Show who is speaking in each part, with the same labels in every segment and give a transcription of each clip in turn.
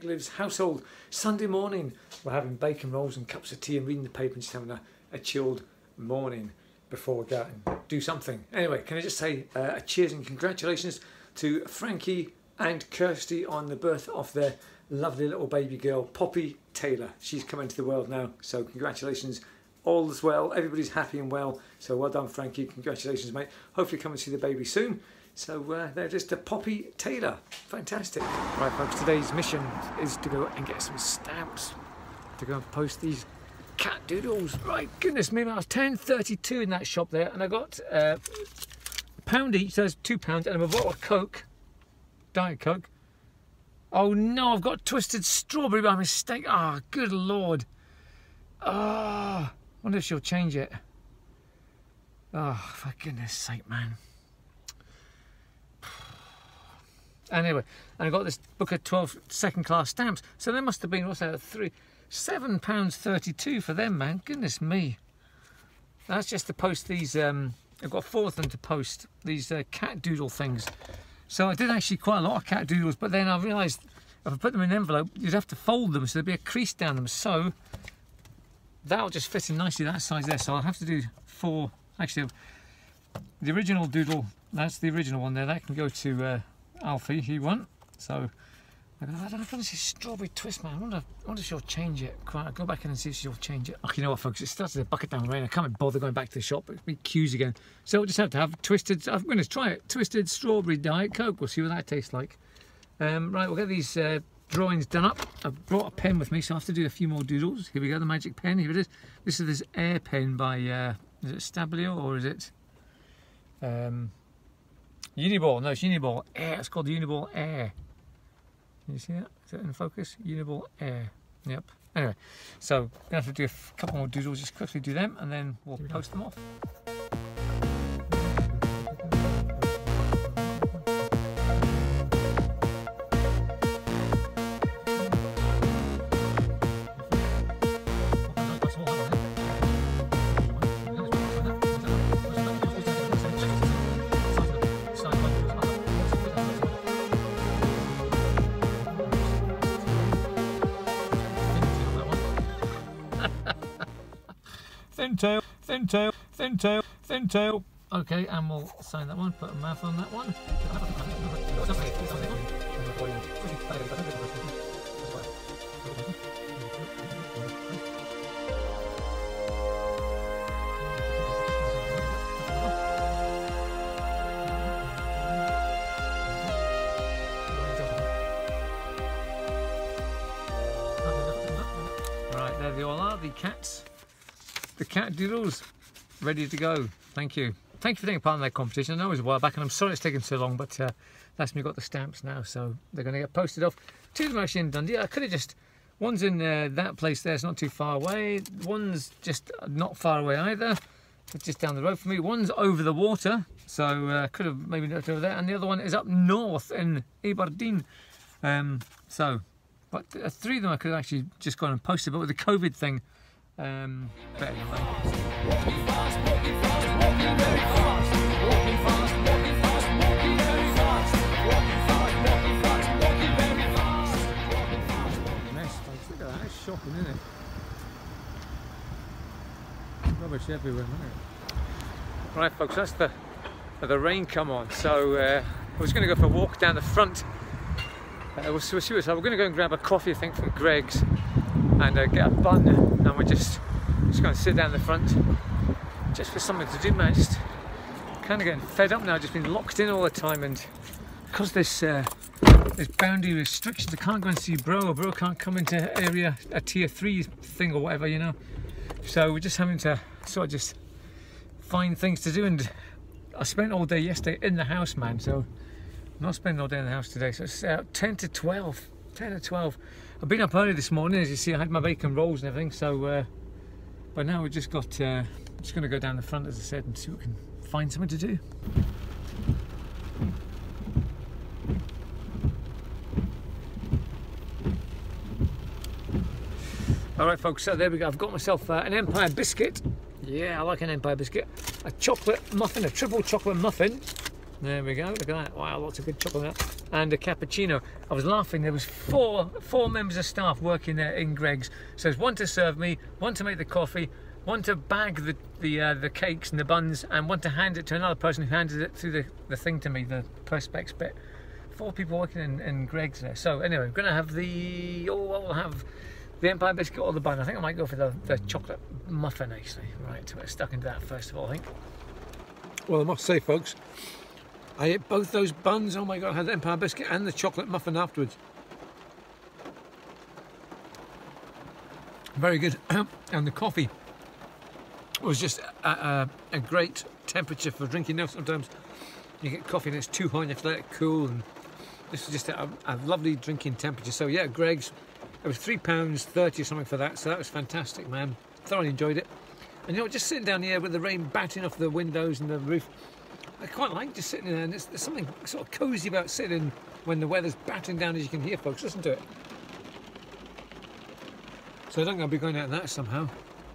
Speaker 1: Liv's household. Sunday morning, we're having bacon rolls and cups of tea and reading the paper and just having a chilled morning before we go out and do something. Anyway, can I just say a cheers and congratulations to Frankie and Kirsty on the birth of their lovely little baby girl, Poppy Taylor. She's come into the world now, so congratulations. All is well, everybody's happy and well, so well done, Frankie. Congratulations, mate. Hopefully come and see the baby soon. So they're just a Poppy Taylor. Fantastic. Right, folks, today's mission is to go and get some stamps to go and post these cat doodles. Right, goodness me, I was £10.32 in that shop there, and I got a pound each, so that's £2, and a bottle of Coke, Diet Coke. Oh no, I've got twisted strawberry by mistake. Ah, oh, good lord. Ah, oh, wonder if she'll change it. Oh, for goodness sake, man. Anyway, and I got this book of 12 second-class stamps. So there must have been, what's that, £7.32 for them, man. Goodness me. That's just to post these, I've got 4 of them to post, these cat doodle things. So I did actually quite a lot of cat doodles, but then I realised if I put them in an envelope, you'd have to fold them, so there'd be a crease down them. So that'll just fit in nicely, that size there. So I'll have to do 4, actually, the original doodle, that's the original one there. That can go to Alfie, he won. So I don't know if this is strawberry twist, man. I wonder if she'll change it. I'll go back in and see if she'll change it. Oh, you know what, folks? It started to bucket down rain. I can't bother going back to the shop. It's been queues again. So we'll just have to have twisted. I'm going to try it. Twisted strawberry Diet Coke. We'll see what that tastes like. Right, we'll get these drawings done up. I've brought a pen with me, so I have to do a few more doodles. Here we go. The magic pen. Here it is. This is this air pen by is it Stabilo or is it Uniball? No, it's Uniball Air. It's called Uniball Air. Can you see that? Is that in focus? Uniball Air. Yep. Anyway, so I'm going to have to do a couple more doodles, just quickly do them, and then we'll post them off. Thin tail, thin tail, thin tail, thin tail. Okay, and we'll sign that one, put a mouth on that one. Right, there they all are, the cats. The cat doodles, ready to go. Thank you. Thank you for taking part in that competition. I know it was a while back and I'm sorry it's taken so long, but that's me got the stamps now, so they're going to get posted off. 2 of them actually in Dundee. I could have just, one's in that place there, it's not too far away. One's just not far away either, it's just down the road from me. One's over the water, so could have maybe looked over there. And the other one is up north in Aberdeen. But 3 of them I could have actually just gone and posted, but with the COVID thing, better than that. Walking fast, walking fast, walking very fast. Walking fast, walking fast, walking very fast. Walking fast, walking fast, walking very fast. Walking fast. Mess, folks, look at that. It's shocking, isn't it? Rubbish everywhere, isn't it? Right, folks, that's the rain come on. So I was going to go for a walk down the front. We'll see what's up. We're going to go and grab a coffee, I think, from Greg's. And get a bun, and we're just going to sit down the front just for something to do, man. Just kind of getting fed up now, just been locked in all the time, and because there's boundary restrictions, I can't go and see bro, or bro can't come into area, a tier 3 thing or whatever, you know. So we're just having to sort of just find things to do, and I spent all day yesterday in the house, man, so I'm not spending all day in the house today. So it's 10 to 12. I've been up early this morning, as you see. I had my bacon rolls and everything, so but now we've just got just going to go down the front, as I said, and see what we can find something to do. Alright folks, so there we go. I've got myself an Empire biscuit. Yeah, I like an Empire biscuit. A chocolate muffin, a triple chocolate muffin. There we go, look at that. Wow, lots of good chocolate. And a cappuccino. I was laughing, there was four members of staff working there in Greggs. So there's one to serve me, one to make the coffee, one to bag the cakes and the buns, and one to hand it to another person who handed it through the thing to me, the perspex bit. 4 people working in Greggs there. So anyway, we're going to have I'll have the Empire biscuit or the bun. I think I might go for the chocolate muffin actually. Right, we're stuck into that first of all, I think. Well, I must say, folks, I ate both those buns. Oh my God, I had the Empire biscuit and the chocolate muffin afterwards. Very good. And the coffee was just a great temperature for drinking. Now sometimes you get coffee and it's too hot and you have to let it cool, and this was just a lovely drinking temperature. So yeah, Greggs, it was £3.30 or something for that, so that was fantastic, man. Thoroughly enjoyed it. And you know, just sitting down here with the rain batting off the windows and the roof, I quite like just sitting there, and there's something sort of cosy about sitting when the weather's battering down, as you can hear, folks. Listen to it. So I think I'll be going out of that somehow.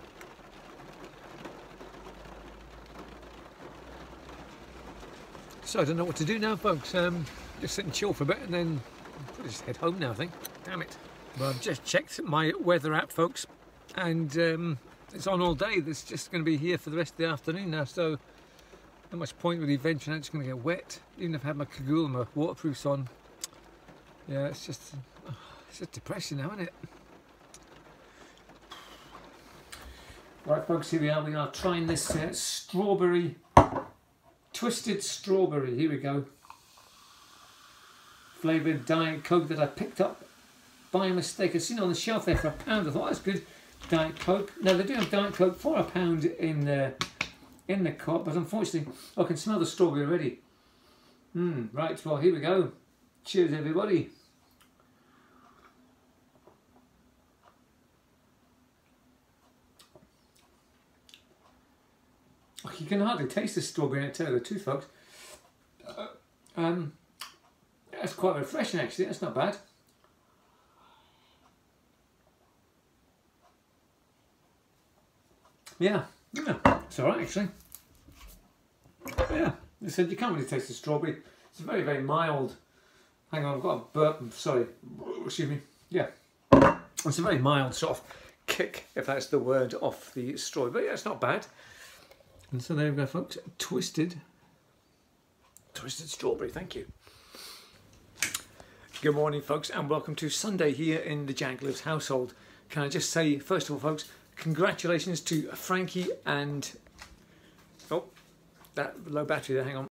Speaker 1: So I don't know what to do now, folks. Just sit and chill for a bit, and then I'll probably just head home now, I think. Damn it. Well, I've just checked my weather app, folks, and it's on all day. It's just going to be here for the rest of the afternoon now, so not much point really venturing out. It's going to get wet, even if I have my cagoule and my waterproofs on. Yeah, it's just depressing now, isn't it? Right, folks, here we are. We are trying this strawberry, twisted strawberry. Here we go. Flavoured Diet Coke that I picked up by mistake. I've seen it on the shelf there for £1. I thought that's good. Diet Coke. Now they do have Diet Coke for £1 in the cup, but unfortunately, I can smell the strawberry already. Right, well, here we go. Cheers, everybody. Oh, you can hardly taste the strawberry, I tell you the truth, folks. That's quite refreshing, actually. That's not bad. Yeah, it's alright, actually. Yeah, they said you can't really taste the strawberry. It's very, very mild. Hang on, I've got a burp. Sorry, excuse me. Yeah, it's a very mild sort of kick, if that's the word, off the strawberry. But yeah, it's not bad. And so there we go, folks. Twisted strawberry. Thank you. Good morning, folks, and welcome to Sunday here in the Jack Lives household. Can I just say, first of all, folks, congratulations to Frankie and... Oh, that low battery there, hang on.